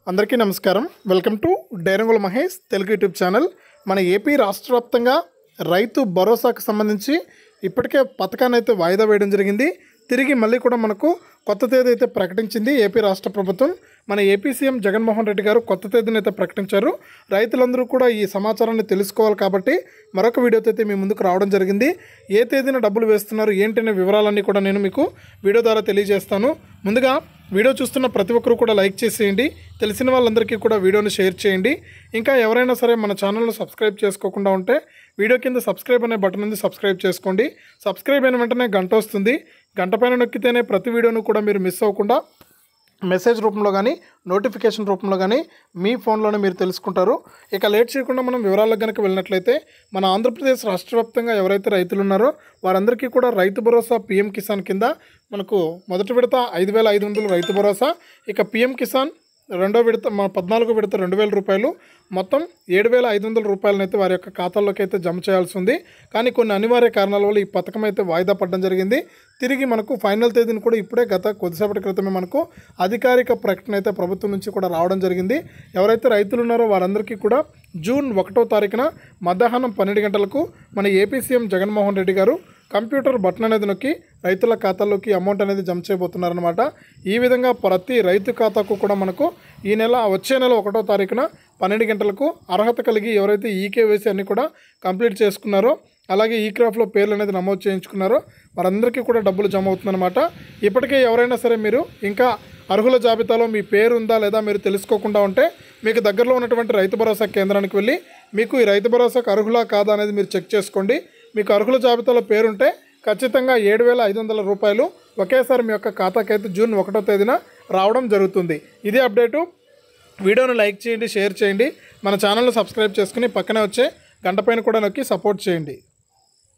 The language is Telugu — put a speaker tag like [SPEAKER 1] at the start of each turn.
[SPEAKER 1] అందరికీ నమస్కారం. వెల్కమ్ టు డైరంగుల మహేష్ తెలుగు యూట్యూబ్ ఛానల్. మన ఏపీ రాష్ట్ర వ్యాప్తంగా రైతు భరోసాకు సంబంధించి ఇప్పటికే పథకాన్ని అయితే వాయిదా వేయడం జరిగింది. తిరిగి మళ్ళీ కూడా మనకు కొత్త తేదీ అయితే ప్రకటించింది ఏపీ రాష్ట్ర ప్రభుత్వం. మన ఏపీ సీఎం జగన్మోహన్ రెడ్డి గారు కొత్త తేదీని అయితే ప్రకటించారు. రైతులందరూ కూడా ఈ సమాచారాన్ని తెలుసుకోవాలి కాబట్టి మరొక వీడియోతో అయితే మీ ముందుకు రావడం జరిగింది. ఏ తేదీన డబ్బులు వేస్తున్నారు ఏంటనే వివరాలన్నీ కూడా నేను మీకు వీడియో ద్వారా తెలియజేస్తాను. ముందుగా వీడియో చూస్తున్న ప్రతి ఒక్కరూ కూడా లైక్ చేసేయండి. తెలిసిన వాళ్ళందరికీ కూడా వీడియోని షేర్ చేయండి. ఇంకా ఎవరైనా సరే మన ఛానల్ను సబ్స్క్రైబ్ చేసుకోకుండా ఉంటే వీడియో కింద సబ్స్క్రైబ్ అనే బటన్ ఉంది, సబ్స్క్రైబ్ చేసుకోండి. సబ్స్క్రైబ్ అయిన వెంటనే గంట వస్తుంది. గంట పైన నొక్కితేనే ప్రతి వీడియోను కూడా మీరు మిస్ అవ్వకుండా మెసేజ్ రూపంలో కానీ నోటిఫికేషన్ రూపంలో కానీ మీ ఫోన్లోనే మీరు తెలుసుకుంటారు. ఇక లేట్ చేయకుండా మనం వివరాలకు కనుక వెళ్ళినట్లయితే మన ఆంధ్రప్రదేశ్ రాష్ట్ర వ్యాప్తంగా ఎవరైతే రైతులు ఉన్నారో వారందరికీ కూడా రైతు భరోసా పీఎం కిసాన్ కింద మనకు మొదటి విడత 5,500 రైతు భరోసా, ఇక పీఎం కిసాన్ రెండో విడత 14వ విడత 2,000 రూపాయలు, మొత్తం 7,500 రూపాయలనైతే వారి యొక్క ఖాతాల్లోకి అయితే జమ చేయాల్సి ఉంది. కానీ కొన్ని అనివార్య కారణాల వల్ల ఈ పథకం అయితే వాయిదా పడడం జరిగింది. తిరిగి మనకు ఫైనల్ తేదీని కూడా ఇప్పుడే గత కొద్దిసేపటి క్రితమే మనకు అధికారిక ప్రకటన అయితే ప్రభుత్వం నుంచి కూడా రావడం జరిగింది. ఎవరైతే రైతులు ఉన్నారో వారందరికీ కూడా జూన్ 1వ తారీఖున మధ్యాహ్నం 12 గంటలకు మన ఏపీ సీఎం జగన్మోహన్ రెడ్డి గారు కంప్యూటర్ బటన్ అనేది నొక్కి రైతుల ఖాతాల్లోకి అమౌంట్ అనేది జమ చేయబోతున్నారనమాట. ఈ విధంగా ప్రతి రైతు ఖాతాకు కూడా మనకు వచ్చే నెల 1వ తారీఖున 12 గంటలకు అర్హత కలిగి ఎవరైతే ఈకేవైసీ అన్ని కూడా కంప్లీట్ చేసుకున్నారో, అలాగే ఈ క్రాఫ్లో పేర్లు అనేది నమోదు చేయించుకున్నారో వారందరికీ కూడా డబ్బులు జమ అవుతుందన్నమాట. ఇప్పటికే ఎవరైనా సరే మీరు ఇంకా అర్హుల జాబితాలో మీ పేరు ఉందా లేదా మీరు తెలుసుకోకుండా ఉంటే మీకు దగ్గరలో ఉన్నటువంటి రైతు భరోసా కేంద్రానికి వెళ్ళి మీకు ఈ రైతు భరోసాకు అర్హులా కాదా అనేది మీరు చెక్ చేసుకోండి. మీకు అర్హుల జాబితాలో పేరుంటే ఖచ్చితంగా 7,500 రూపాయలు ఒకేసారి మీ యొక్క ఖాతాకైతే జూన్ 1వ తేదీన రావడం జరుగుతుంది. ఇదే అప్డేటు. వీడియోను లైక్ చేయండి, షేర్ చేయండి, మన ఛానల్ను సబ్స్క్రైబ్ చేసుకుని పక్కనే వచ్చే గంట పైన కూడా నొక్కి సపోర్ట్ చేయండి.